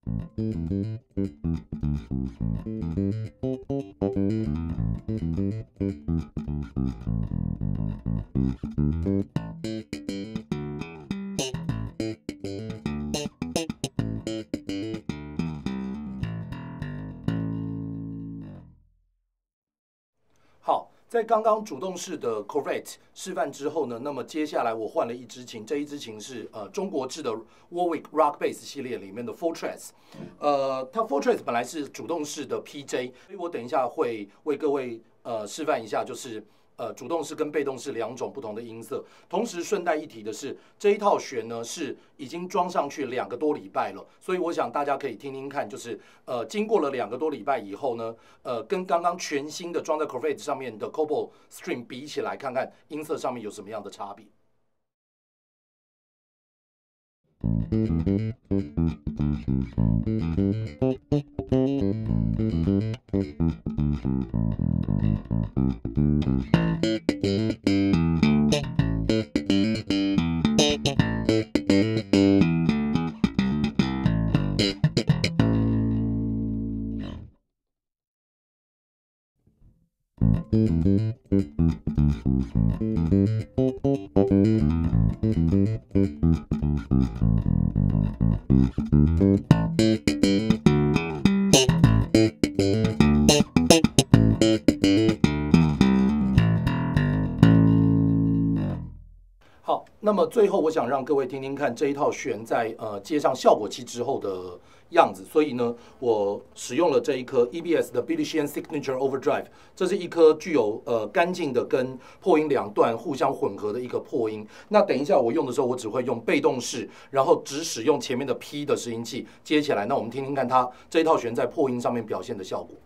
好，在刚刚主动式的 Corvette 示范之后呢，那么接下来我换了一支琴，这一支琴是中国制的 Warwick Rock Bass 系列里面的 Fortress，它 Fortress 本来是主动式的 PJ， 所以我等一下会为各位示范一下，就是主动式跟被动式两种不同的音色。同时顺带一提的是，这一套弦呢是已经装上去2个多礼拜了，所以我想大家可以听听看，就是经过了2个多礼拜以后呢，跟刚刚全新的装在 Corvette 上面的 Cobalt String 比起来，看看音色上面有什么样的差别。好，那么最后我想让各位听听看这一套弦在接上效果器之后的样子，所以呢，我使用了这一颗 EBS 的 Billy Sheehan Signature Overdrive， 这是一颗具有干净的跟破音2段互相混合的一个破音。那等一下我用的时候，我只会用被动式，然后只使用前面的 P 的拾音器接起来。那我们听听看它这一套弦在破音上面表现的效果。